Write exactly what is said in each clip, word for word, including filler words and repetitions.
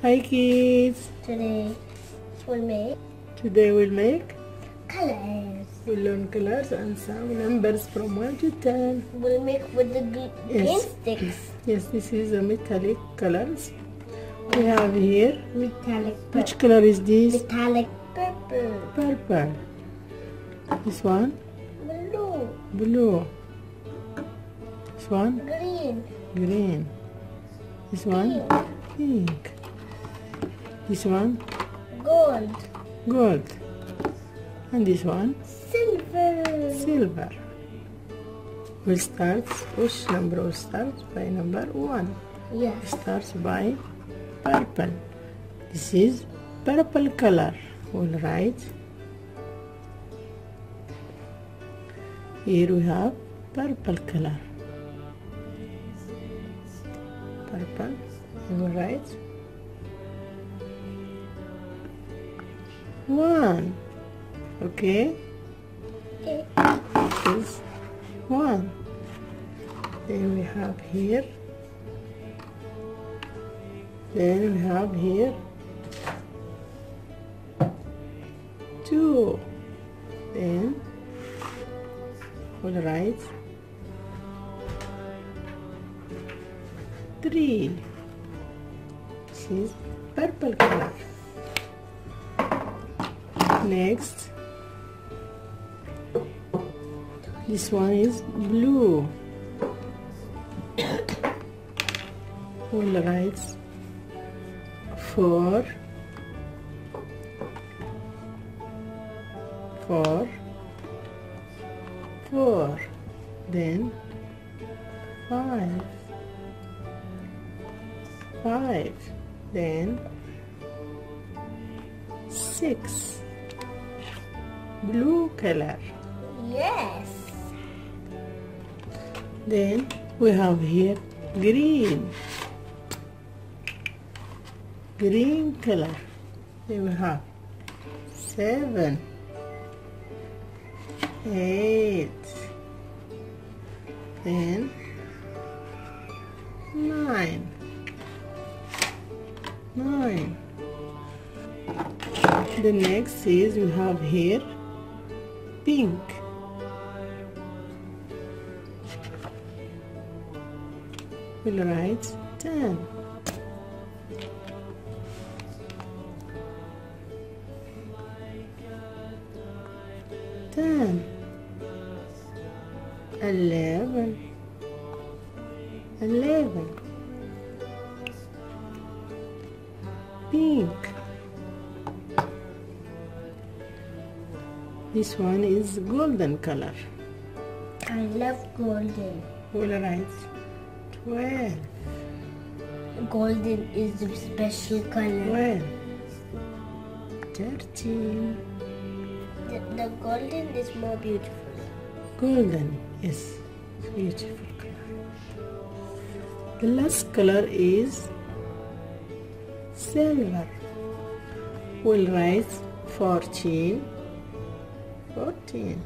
Hi kids. Today we'll make Today we'll make colors. we'll learn colors and some numbers from one to ten. We'll make with the gl- Yes. green sticks. Yes, this is a metallic colors. We have here. Metallic Which purple. color is this? Metallic purple. Purple. This one? Blue. Blue. This one? Green. Green. This one? Pink. Pink. This one? Gold. Gold. And this one? Silver. Silver. We'll start, which number will start? By number one. Yes. Starts by purple. This is purple color. We'll write. Here we have purple color. Purple. We will write one. Okay. Okay. This is one. Then we have here. Then we have here two. Then we'll write three. This is purple color. Next, this one is blue. We'll write four, four, four, then five, five, then six. Blue color. Yes. Then we have here green. Green color. Then we have seven, eight, then nine, nine. The next is we have here pink. We'll write ten. Ten. Eleven. Eleven. Pink. This one is golden color. I love golden. We'll write twelve. Golden is a special color. Twelve. Thirteen. The, the golden is more beautiful. Golden is beautiful color. The last color is silver. We'll write fourteen. Fourteen.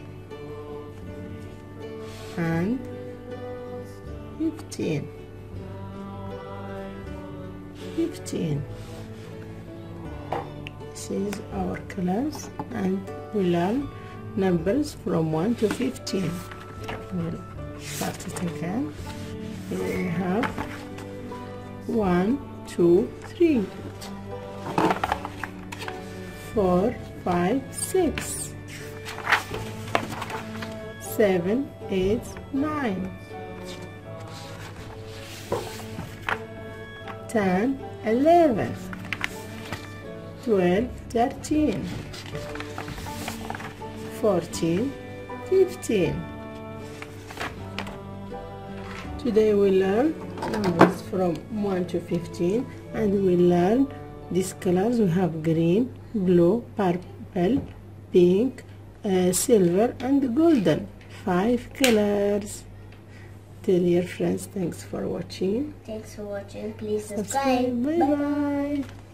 And fifteen. Fifteen. This is our colors, and we learn numbers from one to fifteen. We'll start it again. Here we have one, two, three, four, five, six, seven, eight, nine, ten, eleven, twelve, thirteen, fourteen, fifteen. Today we learn numbers from one to fifteen, and we learn these colors. We have green, blue, purple, pink, uh, silver, and golden. Five colors. Tell your friends thanks for watching. Thanks for watching. Please subscribe. Bye bye.